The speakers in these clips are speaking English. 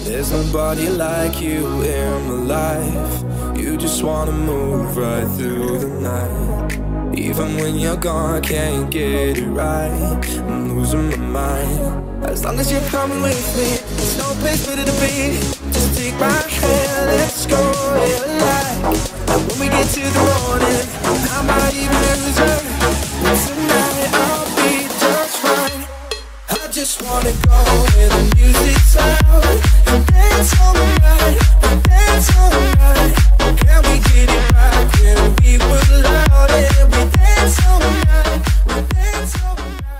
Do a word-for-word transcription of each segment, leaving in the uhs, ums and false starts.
There's nobody like you in my life. You just wanna move right through the night. Even when you're gone, I can't get it right. I'm losing my mind. As long as you're coming with me, there's no place better to be. Just take my hand, let's go alive. And when we get to the morning, I might even lose her. But tonight I'll be just fine. I just wanna go where the music's loud and dance all night, dance all night. Can we get it right when we were loud and we dance all night, we dance all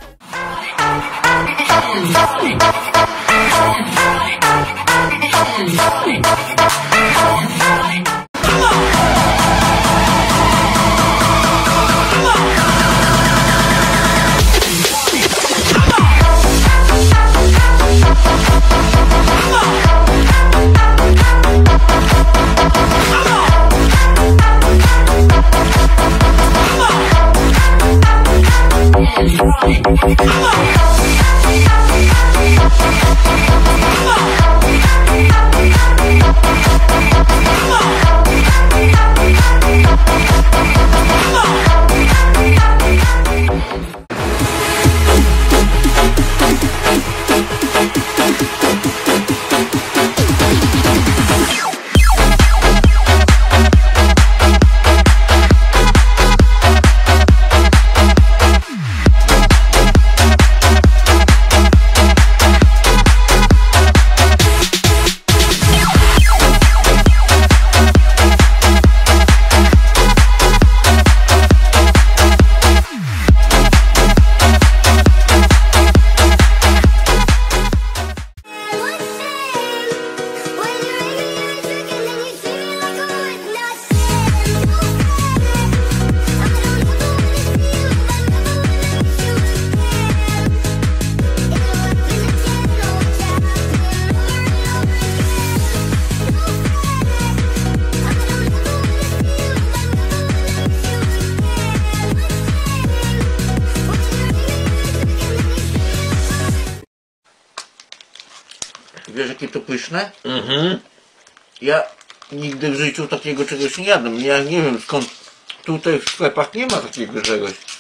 Wiesz, jakie to pyszne? Mhm. Ja nigdy w życiu takiego czegoś nie jadłem. Ja nie wiem skąd tutaj w sklepach nie ma takiego czegoś.